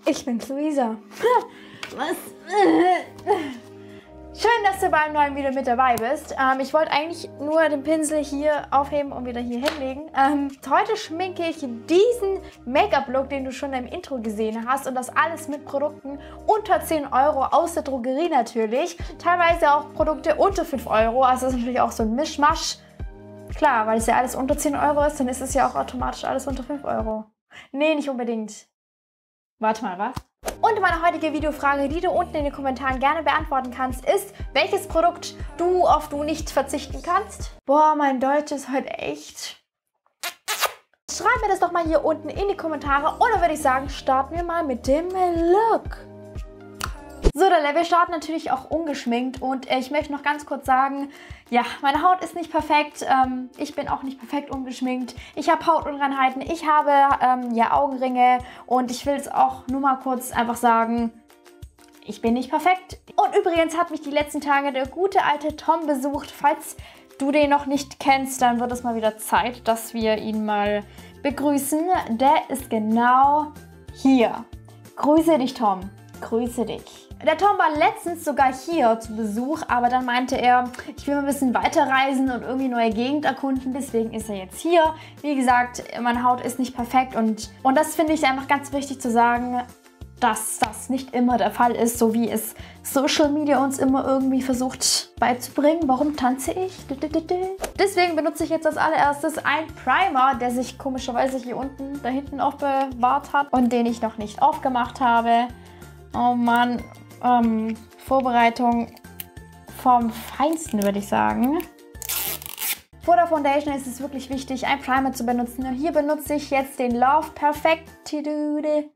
Ich bin's, Luisa. Was? Schön, dass du beim neuen Video mit dabei bist. Ich wollte eigentlich nur den Pinsel hier aufheben und wieder hier hinlegen. Heute schminke ich diesen Make-up-Look, den du schon im Intro gesehen hast. Und das alles mit Produkten unter 10 Euro aus der Drogerie natürlich. Teilweise auch Produkte unter 5 Euro. Also das ist natürlich auch so ein Mischmasch. Klar, weil es ja alles unter 10 Euro ist, dann ist es ja auch automatisch alles unter 5 Euro. Nee, nicht unbedingt. Warte mal, was? Und meine heutige Videofrage, die du unten in den Kommentaren gerne beantworten kannst, ist, welches Produkt auf du nicht verzichten kannst? Boah, mein Deutsch ist heute echt... Schreib mir das doch mal hier unten in die Kommentare und dann würde ich sagen, starten wir mal mit dem Look. So, wir starten natürlich auch ungeschminkt und ich möchte noch ganz kurz sagen, ja, meine Haut ist nicht perfekt, ich bin auch nicht perfekt ungeschminkt, ich habe Hautunreinheiten, ich habe ja Augenringe und ich will es auch nur mal kurz einfach sagen, ich bin nicht perfekt. Und übrigens hat mich die letzten Tage der gute alte Tom besucht. Falls du den noch nicht kennst, dann wird es mal wieder Zeit, dass wir ihn mal begrüßen. Der ist genau hier. Grüße dich, Tom. Grüße dich. Der Tom war letztens sogar hier zu Besuch, aber dann meinte er, ich will mal ein bisschen weiterreisen und irgendwie neue Gegend erkunden, deswegen ist er jetzt hier. Wie gesagt, meine Haut ist nicht perfekt und das finde ich einfach ganz wichtig zu sagen, dass das nicht immer der Fall ist, so wie es Social Media uns immer irgendwie versucht beizubringen. Warum tanze ich? Deswegen benutze ich jetzt als allererstes einen Primer, der sich komischerweise hier unten, da hinten aufbewahrt hat und den ich noch nicht aufgemacht habe. Oh Mann, Vorbereitung vom Feinsten, würde ich sagen. Vor der Foundation ist es wirklich wichtig, einen Primer zu benutzen. Und hier benutze ich jetzt den Love Perfectitude.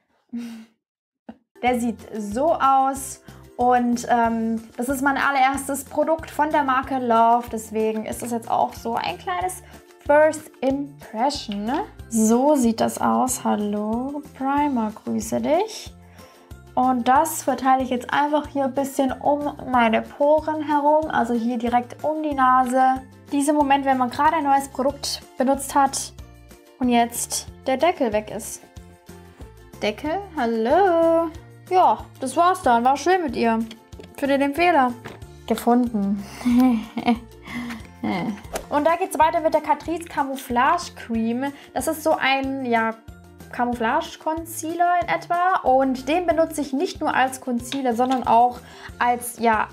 Der sieht so aus. Und das ist mein allererstes Produkt von der Marke Love. Deswegen ist das jetzt auch so ein kleines First Impression. Ne? So sieht das aus. Hallo, Primer, grüße dich. Und das verteile ich jetzt einfach hier ein bisschen um meine Poren herum, also hier direkt um die Nase. Dieser Moment, wenn man gerade ein neues Produkt benutzt hat und jetzt der Deckel weg ist. Deckel, hallo. Ja, das war's dann. War schön mit ihr. Für den Fehler. Gefunden. Und da geht's weiter mit der Catrice Camouflage Cream. Das ist so ein, ja, Camouflage-Concealer in etwa und den benutze ich nicht nur als Concealer, sondern auch als ja,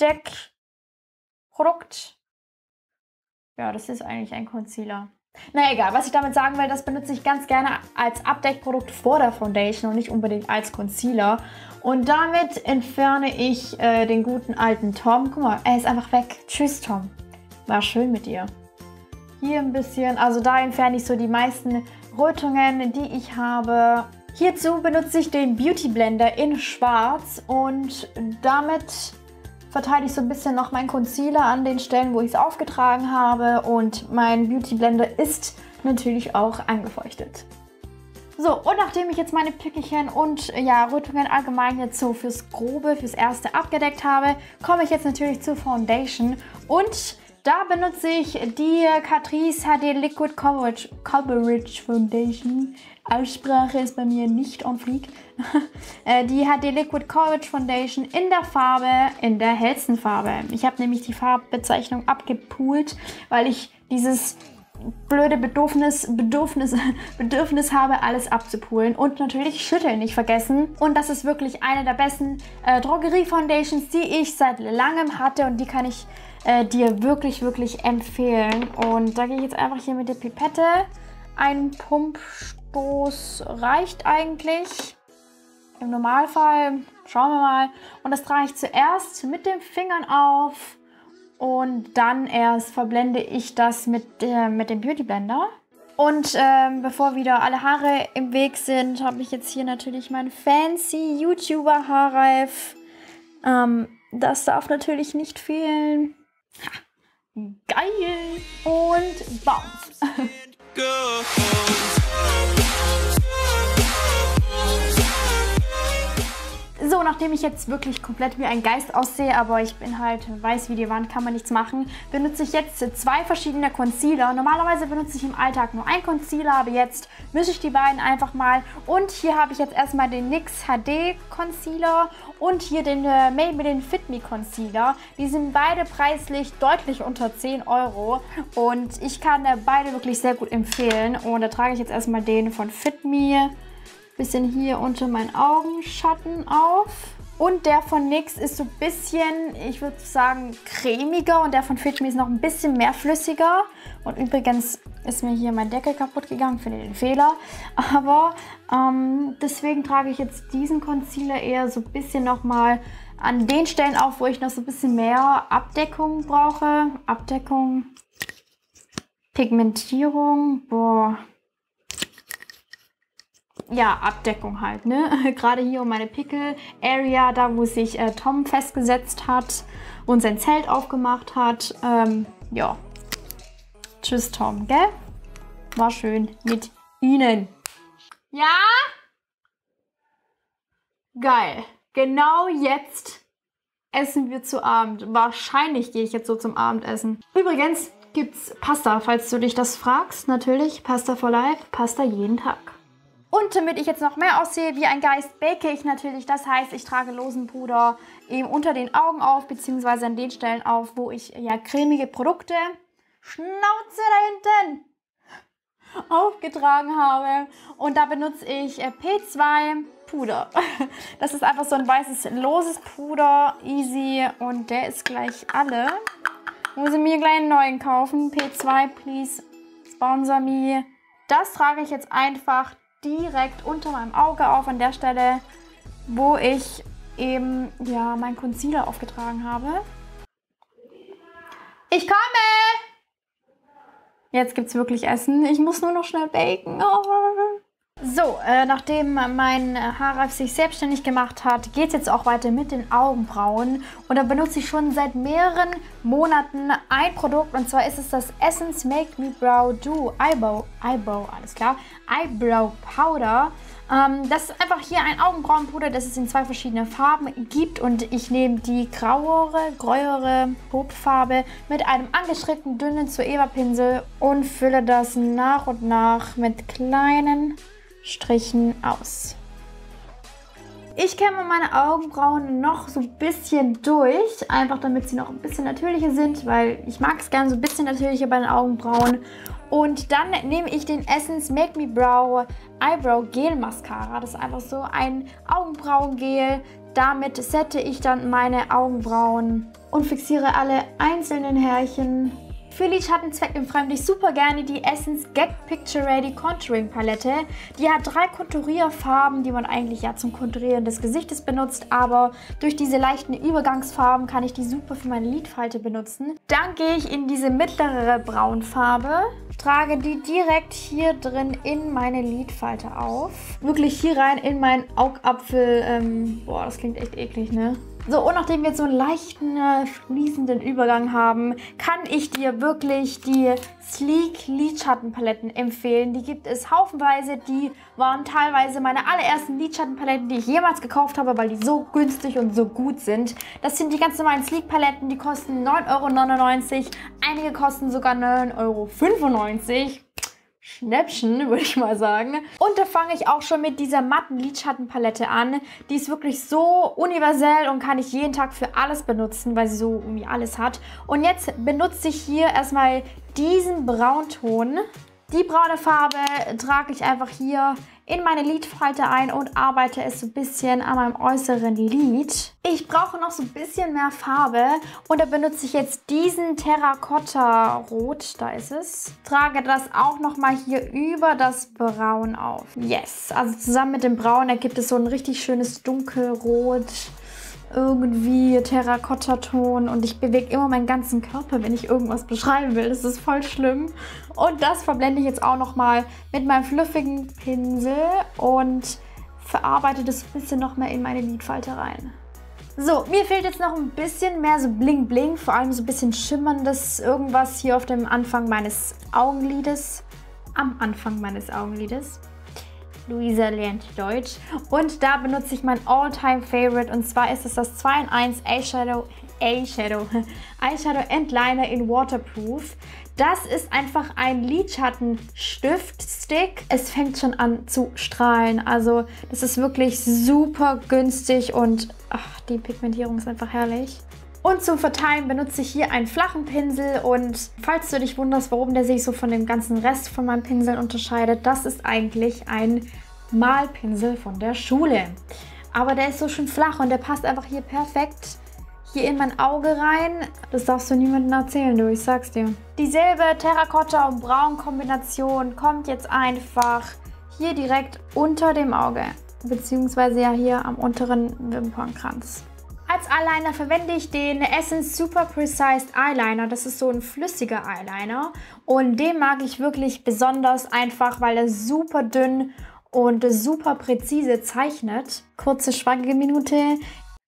Abdeckprodukt. Ja, das ist eigentlich ein Concealer. Na egal, was ich damit sagen will, das benutze ich ganz gerne als Abdeckprodukt vor der Foundation und nicht unbedingt als Concealer. Und damit entferne ich den guten alten Tom. Guck mal, er ist einfach weg. Tschüss, Tom. War schön mit dir. Hier ein bisschen, also da entferne ich so die meisten Rötungen, die ich habe. Hierzu benutze ich den Beauty Blender in Schwarz und damit verteile ich so ein bisschen noch meinen Concealer an den Stellen, wo ich es aufgetragen habe und mein Beauty Blender ist natürlich auch angefeuchtet. So, und nachdem ich jetzt meine Pickelchen und ja, Rötungen allgemein jetzt so fürs Grobe, fürs Erste abgedeckt habe, komme ich jetzt natürlich zur Foundation und da benutze ich die Catrice HD Liquid Coverage Foundation. Aussprache ist bei mir nicht on fleek. Die HD Liquid Coverage Foundation in der hellsten Farbe. Ich habe nämlich die Farbbezeichnung abgepoolt, weil ich dieses blöde Bedürfnis habe, alles abzupulen. Und natürlich Schütteln nicht vergessen. Und das ist wirklich eine der besten Drogerie-Foundations, die ich seit langem hatte und die kann ich dir wirklich, wirklich empfehlen. Und da gehe ich jetzt einfach hier mit der Pipette. Ein Pumpstoß reicht eigentlich. Im Normalfall, schauen wir mal. Und das trage ich zuerst mit den Fingern auf und dann erst verblende ich das mit dem Beauty Blender. Und bevor wieder alle Haare im Weg sind, habe ich jetzt hier natürlich meinen fancy YouTuber Haarreif. Das darf natürlich nicht fehlen. Ha, geil! Und Bounce! So, nachdem ich jetzt wirklich komplett wie ein Geist aussehe, aber ich bin halt weiß wie die Wand, kann man nichts machen, benutze ich jetzt 2 verschiedene Concealer. Normalerweise benutze ich im Alltag nur einen Concealer, aber jetzt mische ich die beiden einfach mal. Und hier habe ich jetzt erstmal den NYX HD Concealer und hier den Maybelline Fit Me Concealer. Die sind beide preislich deutlich unter 10 € und ich kann beide wirklich sehr gut empfehlen. Und da trage ich jetzt erstmal den von Fit Me. Bisschen hier unter meinen Augenschatten auf. Und der von NYX ist so ein bisschen, ich würde sagen, cremiger und der von Fit Me ist noch ein bisschen mehr flüssiger. Und übrigens ist mir hier mein Deckel kaputt gegangen, finde den Fehler. Aber deswegen trage ich jetzt diesen Concealer eher so ein bisschen nochmal an den Stellen auf, wo ich noch so ein bisschen mehr Abdeckung brauche. Abdeckung, Pigmentierung, boah. Ja, Abdeckung halt, ne? Gerade hier um meine Pickel-Area, da wo sich Tom festgesetzt hat und sein Zelt aufgemacht hat. Ja. Tschüss, Tom, gell? War schön mit Ihnen. Ja? Geil. Genau jetzt essen wir zu Abend. Wahrscheinlich gehe ich jetzt so zum Abendessen. Übrigens gibt's Pasta, falls du dich das fragst. Natürlich, Pasta for Life, Pasta jeden Tag. Und damit ich jetzt noch mehr aussehe wie ein Geist, bake ich natürlich. Das heißt, ich trage losen Puder eben unter den Augen auf, beziehungsweise an den Stellen auf, wo ich ja cremige Produkte, Schnauze da hinten, aufgetragen habe. Und da benutze ich P2 Puder. Das ist einfach so ein weißes, loses Puder, easy. Und der ist gleich alle. Muss ich mir gleich einen neuen kaufen. P2, please, sponsor me. Das trage ich jetzt einfach direkt unter meinem Auge auf, an der Stelle, wo ich eben ja mein Concealer aufgetragen habe. Ich komme! Jetzt gibt's wirklich Essen. Ich muss nur noch schnell baken. Oh. So, nachdem mein Haarreif sich selbstständig gemacht hat, geht es jetzt auch weiter mit den Augenbrauen. Und da benutze ich schon seit mehreren Monaten ein Produkt. Und zwar ist es das Essence Make Me Brow Do Eyebrow, alles klar, Eyebrow Powder. Das ist einfach hier ein Augenbrauenpuder, das es in 2 verschiedene Farben gibt. Und ich nehme die grauere Topfarbe mit einem angestrickten, dünnen Zoeva-Pinsel und fülle das nach und nach mit kleinen Strichen aus. Ich kämme meine Augenbrauen noch so ein bisschen durch, einfach damit sie noch ein bisschen natürlicher sind, weil ich mag es gerne so ein bisschen natürlicher bei den Augenbrauen. Und dann nehme ich den Essence Make Me Brow Eyebrow Gel Mascara. Das ist einfach so ein Augenbrauengel. Damit sette ich dann meine Augenbrauen und fixiere alle einzelnen Härchen. Für Lidschattenzweck empfehle ich super gerne die Essence Get Picture Ready Contouring Palette. Die hat 3 Konturierfarben, die man eigentlich ja zum Konturieren des Gesichtes benutzt, aber durch diese leichten Übergangsfarben kann ich die super für meine Lidfalte benutzen. Dann gehe ich in diese mittlere Braunfarbe, trage die direkt hier drin in meine Lidfalte auf. Wirklich hier rein in meinen Augapfel. Boah, das klingt echt eklig, ne? So, und nachdem wir jetzt so einen leichten, fließenden Übergang haben, kann ich dir wirklich die Sleek Lidschattenpaletten empfehlen. Die gibt es haufenweise. Die waren teilweise meine allerersten Lidschattenpaletten, die ich jemals gekauft habe, weil die so günstig und so gut sind. Das sind die ganz normalen Sleek Paletten, die kosten 9,99 €. Einige kosten sogar 9,95 €. Schnäppchen, würde ich mal sagen. Und da fange ich auch schon mit dieser matten Lidschattenpalette an. Die ist wirklich so universell und kann ich jeden Tag für alles benutzen, weil sie so irgendwie alles hat. Und jetzt benutze ich hier erstmal diesen Braunton. Die braune Farbe trage ich einfach hier in meine Lidfalte ein und arbeite es so ein bisschen an meinem äußeren Lid. Ich brauche noch so ein bisschen mehr Farbe und da benutze ich jetzt diesen Terrakotta-Rot, da ist es. Trage das auch nochmal hier über das Braun auf. Yes, also zusammen mit dem Braun ergibt es so ein richtig schönes Dunkelrot. Irgendwie Terrakotta-Ton und ich bewege immer meinen ganzen Körper, wenn ich irgendwas beschreiben will. Das ist voll schlimm. Und das verblende ich jetzt auch nochmal mit meinem fluffigen Pinsel und verarbeite das ein bisschen noch mehr in meine Lidfalte rein. So, mir fehlt jetzt noch ein bisschen mehr so Bling Bling, vor allem so ein bisschen schimmerndes irgendwas hier auf dem Anfang meines Augenlides. Am Anfang meines Augenlides. Luisa lernt Deutsch. Und da benutze ich mein All-Time-Favorite. Und zwar ist es das 2-in-1 Eyeshadow Endliner in Waterproof. Das ist einfach ein Lidschattenstift-Stick. Es fängt schon an zu strahlen. Also das ist wirklich super günstig und die Pigmentierung ist einfach herrlich. Und zum Verteilen benutze ich hier einen flachen Pinsel und falls du dich wunderst, warum der sich so von dem ganzen Rest von meinem Pinsel unterscheidet, das ist eigentlich ein Malpinsel von der Schule. Aber der ist so schön flach und der passt einfach hier perfekt hier in mein Auge rein. Das darfst du niemandem erzählen, du, ich sag's dir. Dieselbe Terrakotta- und Braun-Kombination kommt jetzt einfach hier direkt unter dem Auge, beziehungsweise ja hier am unteren Wimpernkranz. Als Eyeliner verwende ich den Essence Super Precise Eyeliner. Das ist so ein flüssiger Eyeliner und den mag ich wirklich besonders einfach, weil er super dünn und super präzise zeichnet. Kurze Schweigeminute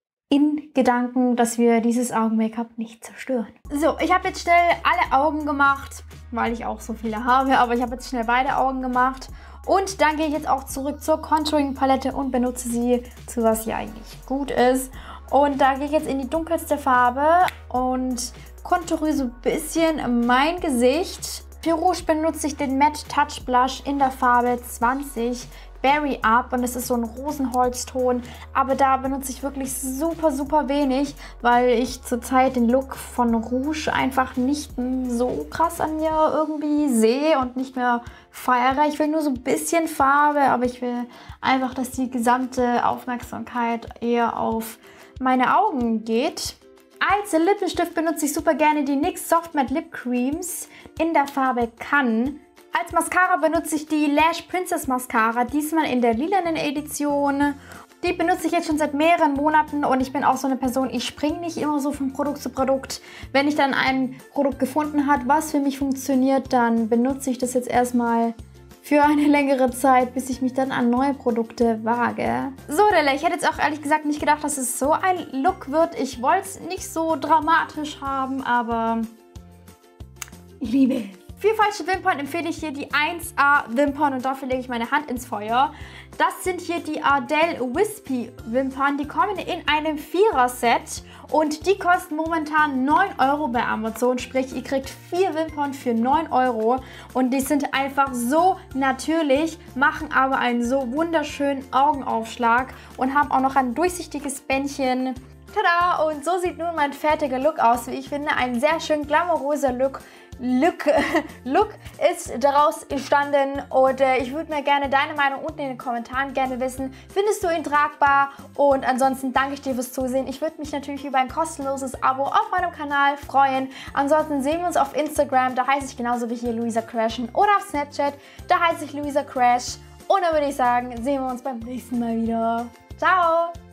in Gedanken, dass wir dieses Augen-Make-up nicht zerstören. So, ich habe jetzt schnell alle Augen gemacht, weil ich auch so viele habe, aber ich habe jetzt schnell beide Augen gemacht. Und dann gehe ich jetzt auch zurück zur Contouring-Palette und benutze sie zu was hier eigentlich gut ist. Und da gehe ich jetzt in die dunkelste Farbe und kontouriere so ein bisschen mein Gesicht. Für Rouge benutze ich den Matte Touch Blush in der Farbe 20 Berry Up und das ist so ein Rosenholzton. Aber da benutze ich wirklich super, super wenig, weil ich zurzeit den Look von Rouge einfach nicht so krass an mir irgendwie sehe und nicht mehr feiere. Ich will nur so ein bisschen Farbe, aber ich will einfach, dass die gesamte Aufmerksamkeit eher auf meine Augen geht. Als Lippenstift benutze ich super gerne die NYX Soft Matte Lip Creams in der Farbe Cannes. Als Mascara benutze ich die Lash Princess Mascara, diesmal in der lilanen Edition. Die benutze ich jetzt schon seit mehreren Monaten und ich bin auch so eine Person, ich springe nicht immer so von Produkt zu Produkt. Wenn ich dann ein Produkt gefunden habe, was für mich funktioniert, dann benutze ich das jetzt erstmal für eine längere Zeit, bis ich mich dann an neue Produkte wage. So, Delle, ich hätte jetzt auch ehrlich gesagt nicht gedacht, dass es so ein Look wird. Ich wollte es nicht so dramatisch haben, aber ich liebe es. Für falsche Wimpern empfehle ich hier die 1A Wimpern und dafür lege ich meine Hand ins Feuer. Das sind hier die Ardell Wispy Wimpern. Die kommen in einem 4er-Set und die kosten momentan 9 € bei Amazon. Sprich, ihr kriegt 4 Wimpern für 9 € und die sind einfach so natürlich, machen aber einen so wunderschönen Augenaufschlag und haben auch noch ein durchsichtiges Bändchen. Tada! Und so sieht nun mein fertiger Look aus, wie ich finde. Ein sehr schön glamouröser Look ist daraus entstanden und ich würde mir gerne deine Meinung unten in den Kommentaren gerne wissen. Findest du ihn tragbar? Und ansonsten danke ich dir fürs Zusehen. Ich würde mich natürlich über ein kostenloses Abo auf meinem Kanal freuen. Ansonsten sehen wir uns auf Instagram, da heiße ich genauso wie hier Luisa Crashen, oder auf Snapchat, da heiße ich Luisa Crash. Und dann würde ich sagen, sehen wir uns beim nächsten Mal wieder. Ciao!